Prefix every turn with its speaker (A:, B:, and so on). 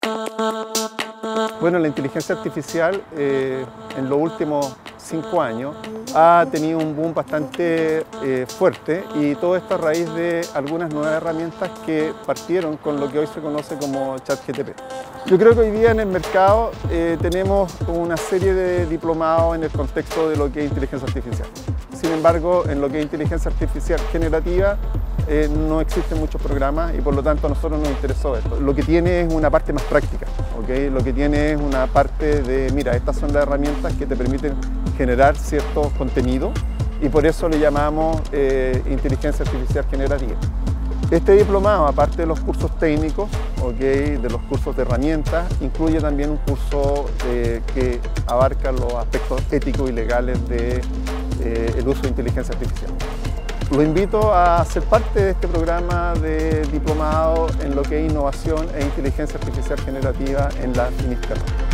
A: Bueno, la inteligencia artificial en los últimos 5 años ha tenido un boom bastante fuerte, y todo esto a raíz de algunas nuevas herramientas que partieron con lo que hoy se conoce como ChatGPT. Yo creo que hoy día en el mercado tenemos una serie de diplomados en el contexto de lo que es inteligencia artificial. Sin embargo, en lo que es inteligencia artificial generativa no existen muchos programas, y por lo tanto a nosotros nos interesó esto. Lo que tiene es una parte más práctica, ¿okay? Lo que tiene es una parte de, mira, estas son las herramientas que te permiten generar ciertos contenidos, y por eso le llamamos inteligencia artificial generativa. Este diplomado, aparte de los cursos técnicos, ¿okay?, de los cursos de herramientas, incluye también un curso que abarca los aspectos éticos y legales del uso de inteligencia artificial. Lo invito a ser parte de este programa de diplomado en lo que es innovación e inteligencia artificial generativa en la Finiscapa.